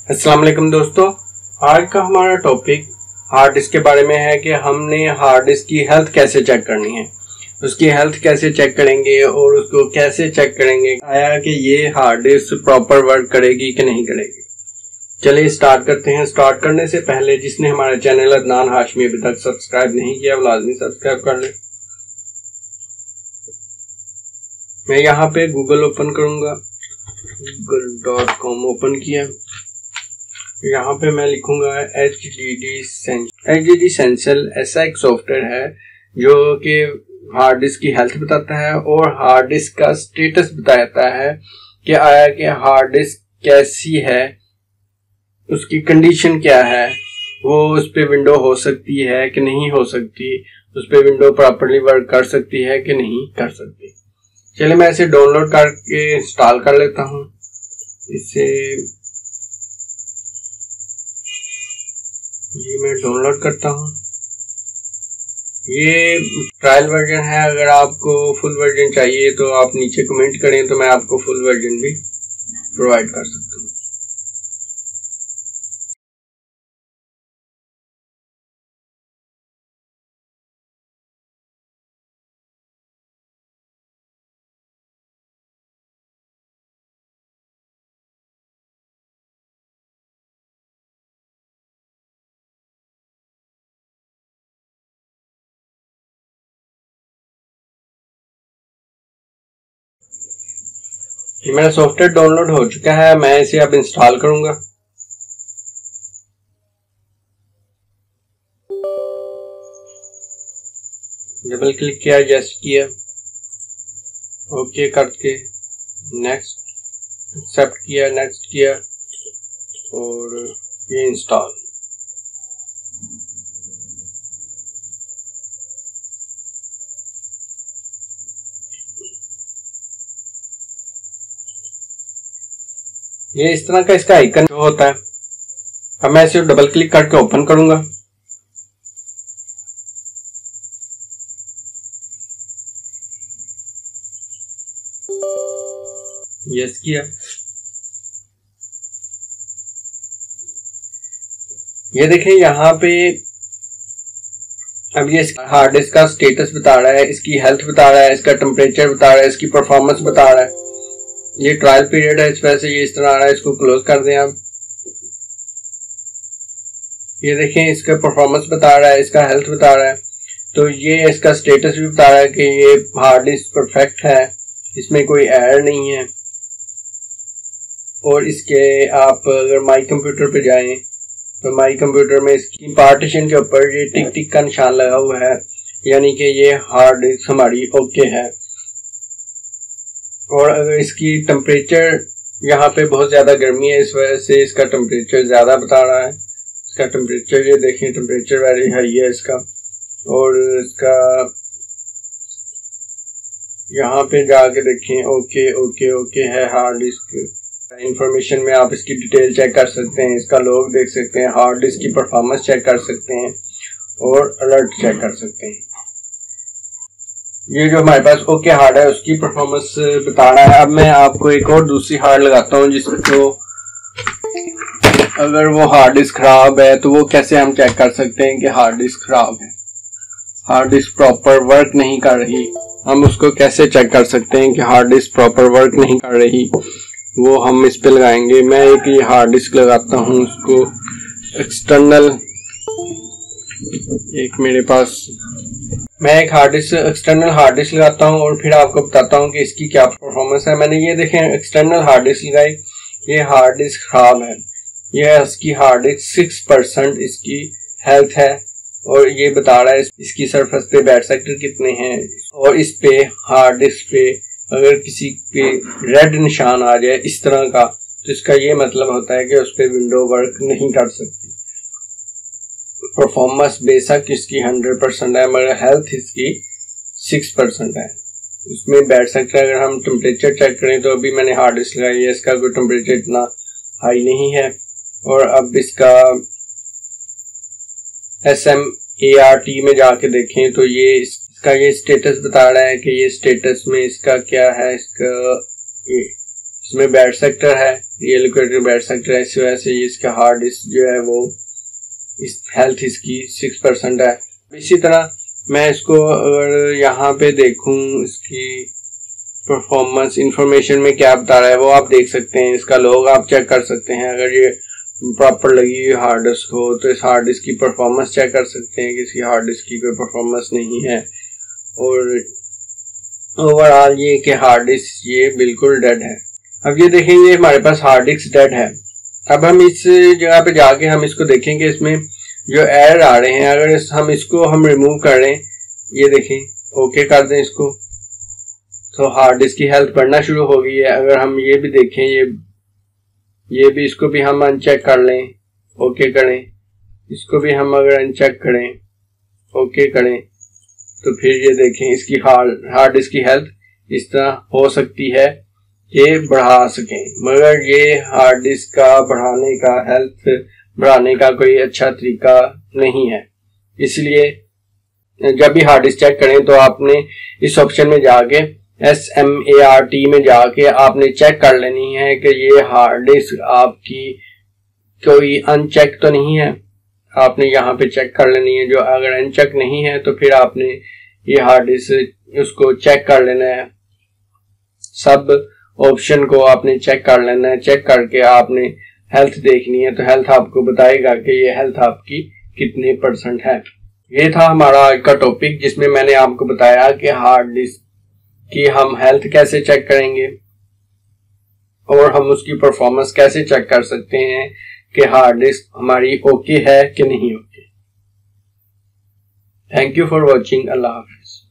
अस्सलाम वालेकुम दोस्तों, आज का हमारा टॉपिक हार्ड डिस्क के बारे में है कि हमने हार्ड डिस्क की हेल्थ कैसे चेक करनी है। उसकी हेल्थ कैसे चेक करेंगे और उसको कैसे चेक करेंगे आया कि ये हार्ड डिस्क प्रॉपर वर्क करेगी कि नहीं करेगी। चलिए स्टार्ट करते हैं। स्टार्ट करने से पहले जिसने हमारा चैनल अदनान हाशमी अभी तक सब्सक्राइब नहीं किया वो लाजमी सब्सक्राइब कर ले। मैं यहाँ पे गूगल ओपन करूंगा, google.com ओपन किया। यहाँ पे मैं लिखूंगा HDD Essential। ऐसा एक सॉफ्टवेयर है जो कि हार्ड डिस्क की हेल्थ बताता है और हार्ड डिस्क का स्टेटस बताता है कि आया कि हार्ड डिस्क कैसी है, उसकी कंडीशन क्या है, वो उस पे विंडो हो सकती है कि नहीं हो सकती, उस पे विंडो प्रॉपर्ली वर्क कर सकती है कि नहीं कर सकती। चलिए मैं इसे डाउनलोड करके इंस्टॉल कर लेता हूँ। इसे ये मैं डाउनलोड करता हूँ। ये ट्रायल वर्जन है, अगर आपको फुल वर्जन चाहिए तो आप नीचे कमेंट करें तो मैं आपको फुल वर्जन भी प्रोवाइड कर सकता हूँ। ये मेरा सॉफ्टवेयर डाउनलोड हो चुका है, मैं इसे अब इंस्टॉल करूंगा। डबल क्लिक किया, यस किया, ओके करके नेक्स्ट, एक्सेप्ट किया, नेक्स्ट किया और ये इंस्टॉल। ये इस तरह का इसका आइकन होता है। अब मैं इसे डबल क्लिक करके ओपन करूंगा। यस किया। ये देखें यहाँ पे अब ये हार्ड डिस्क का स्टेटस बता रहा है, इसकी हेल्थ बता रहा है, इसका टेम्परेचर बता रहा है, इसकी परफॉर्मेंस बता रहा है। ये ट्रायल पीरियड है, इस वजह से ये इस तरह आ रहा है। इसको क्लोज कर दें आप। ये देखें इसका परफॉर्मेंस बता रहा है, इसका हेल्थ बता रहा है, तो ये इसका स्टेटस भी बता रहा है कि ये हार्ड डिस्क परफेक्ट है, इसमें कोई एरर नहीं है। और इसके आप अगर माई कंप्यूटर पे जाएं तो माई कंप्यूटर में इसकी पार्टीशन के ऊपर ये टिक टिक का निशान लगा हुआ है, यानी कि ये हार्ड डिस्क हमारी ओके है। और अगर इसकी टेम्परेचर यहाँ पे बहुत ज़्यादा गर्मी है, इस वजह से इसका टेम्परेचर ज़्यादा बता रहा है। इसका टेम्परेचर ये देखें, टेम्परेचर वेरी हाई है इसका। और इसका यहाँ पे जाके देखें, ओके ओके ओके है हार्ड डिस्क। इंफॉर्मेशन में आप इसकी डिटेल चेक कर सकते हैं, इसका लॉग देख सकते हैं, हार्ड डिस्क की परफॉर्मेंस चेक कर सकते हैं और अलर्ट चेक कर सकते हैं। ये जो हमारे पास ओके हार्ड है उसकी परफॉर्मेंस बता रहा है। अब मैं आपको एक और दूसरी हार्ड लगाता हूँ जिसको अगर वो हार्ड डिस्क खराब है तो वो कैसे हम चेक कर सकते हैं कि हार्ड डिस्क खराब है, हार्ड डिस्क प्रॉपर वर्क नहीं कर रही। हम उसको कैसे चेक कर सकते हैं कि हार्ड डिस्क प्रॉपर वर्क नहीं कर रही, वो हम इस पे लगाएंगे। मैं एक ये हार्ड डिस्क लगाता हूँ, उसको एक्सटर्नल, एक मेरे पास मैं एक hard disk external hard disk लगाता हूँ और फिर आपको बताता हूँ कि इसकी क्या परफॉर्मेंस है। मैंने ये देखें एक्सटर्नल हार्ड डिस्क लगाई, ये हार्ड डिस्क खराब है। ये इसकी हार्ड डिस्क 6% इसकी हेल्थ है और ये बता रहा है इसकी सरफेस पे बैड सेक्टर कितने हैं। और इस पे हार्ड डिस्क पे अगर किसी पे रेड निशान आ जाए इस तरह का, तो इसका ये मतलब होता है कि उस पे विंडो वर्क नहीं कर सकती। परफॉर्मेंस बेशक इसकी 100% है मगर हेल्थ इसकी 6% है। इसमें बैड सेक्टर अगर हम टेम्परेचर चेक करें तो अभी मैंने हार्ड डिस्क लगाई है, इसका कोई टेम्परेचर इतना हाई नहीं है। और अब इसका SMART में जाके देखें तो ये इसका ये स्टेटस बता रहा है कि ये स्टेटस में इसका क्या है, इसका ये इसमें बैड सेक्टर है, ये लोकेटेड बैड सेक्टर है, इस वजह से इसका हार्ड डिस्क जो है वो इस हेल्थ इसकी 6% है। इसी तरह मैं इसको अगर यहाँ पे देखूं इसकी परफॉर्मेंस इंफॉर्मेशन में क्या बता रहा है वो आप देख सकते हैं, इसका लॉग आप चेक कर सकते हैं। अगर ये प्रॉपर लगी हुई हार्ड डिस्क हो तो इस हार्ड डिस्क की परफॉर्मेंस चेक कर सकते हैं कि इसकी हार्ड डिस्क की कोई परफॉर्मेंस नहीं है। और ओवरऑल ये कि हार्ड डिस्क ये बिल्कुल डेड है। अब ये देखेंगे हमारे पास हार्ड डिस्क डेड है। अब हम इस जगह पे जाके हम इसको देखेंगे, इसमें जो एरर आ रहे हैं अगर हम इसको रिमूव करें, ये देखें ओके कर दें इसको, तो हार्ड डिस्क की हेल्थ बढ़ना शुरू हो गई है। अगर हम ये भी देखें, ये भी इसको भी हम अनचेक कर लें, ओके करें, इसको भी हम अगर अनचेक करें, ओके करें, तो फिर ये देखें इसकी हार्ड डिस्क की हेल्थ इस तरह हो सकती है कि बढ़ा सकें, मगर ये हार्ड डिस्क का बढ़ाने का, हेल्थ बढ़ाने का कोई अच्छा तरीका नहीं है। इसलिए जब भी हार्ड डिस्क चेक करें तो आपने इस ऑप्शन में जाके SMART में जाके आपने चेक कर लेनी है कि ये हार्ड डिस्क आपकी कोई अनचेक तो नहीं है। आपने यहाँ पे चेक कर लेनी है, जो अगर अनचेक नहीं है तो फिर आपने ये हार्ड डिस्क उसको चेक कर लेना है, सब ऑप्शन को आपने चेक कर लेना है। चेक करके आपने हेल्थ देखनी है, तो हेल्थ आपको बताएगा कि ये हेल्थ आपकी कितने % है। ये था हमारा आज का टॉपिक जिसमें मैंने आपको बताया कि हार्ड डिस्क कि हम हेल्थ कैसे चेक करेंगे और हम उसकी परफॉर्मेंस कैसे चेक कर सकते हैं कि हार्ड डिस्क हमारी ओके है कि नहीं okay. Thank you for watching. Allah Hafiz.